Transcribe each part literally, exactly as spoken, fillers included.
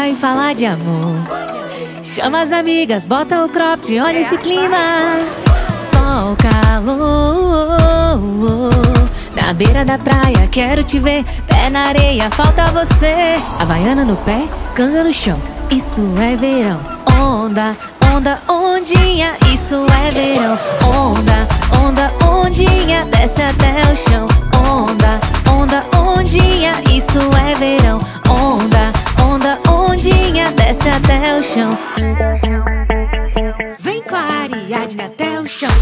brincar e falar de amor. Chama as amigas, bota o cropped, olha esse clima. Sol, calor, na beira da praia, quero te ver. Pé na areia, falta você. Havaiana no pé, canga no chão. Isso é verão. Onda, onda, ondinha. Isso é verão. Onda, onda, ondinha. Desce até o chão. Onda, onda, ondinha. Isso é verão. Onda, onda, ondinha. Desce até o chão. Vem com a Ariadne até o chão.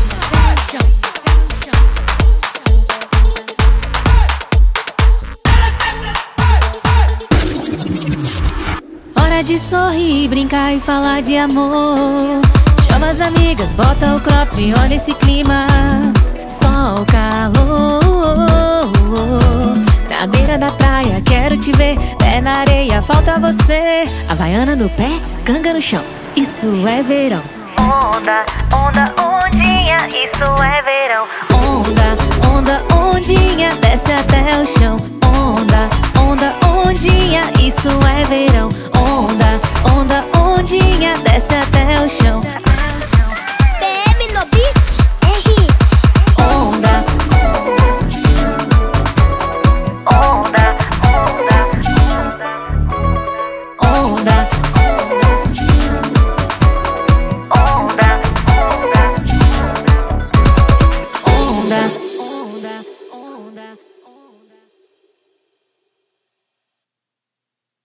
Hora de sorrir, brincar e falar de amor. Chama as amigas, bota o cropped, olha esse clima. Sol, calor, na beira da praia, quero te ver. Pé na areia, falta você. Havaiana no pé, canga no chão. Isso é verão. Onda, onda, ondinha. Isso é verão. Onda, onda, ondinha. Desce até o chão. Onda, onda, ondinha. Isso é verão. Onda, onda, ondinha. Desce